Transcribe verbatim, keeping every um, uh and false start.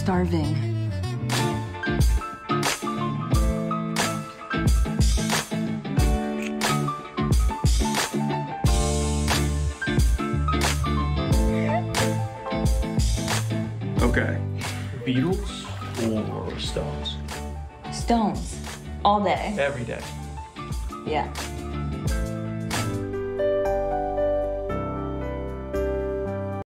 starving. Okay. Beatles or Stones? Stones. All day. Every day. Yeah.